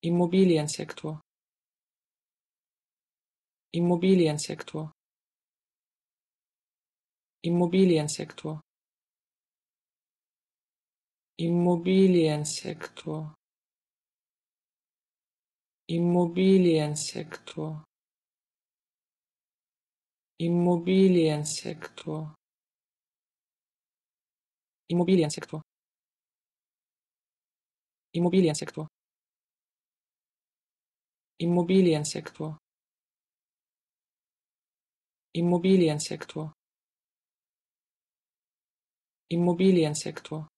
Immobiliensektor, Immobiliensektor, Immobiliensektor, Immobiliensektor, Immobiliensektor, Immobiliensektor, Immobiliensektor, Immobiliensektor, Immobiliensektor, Immobiliensektor, Immobiliensektor,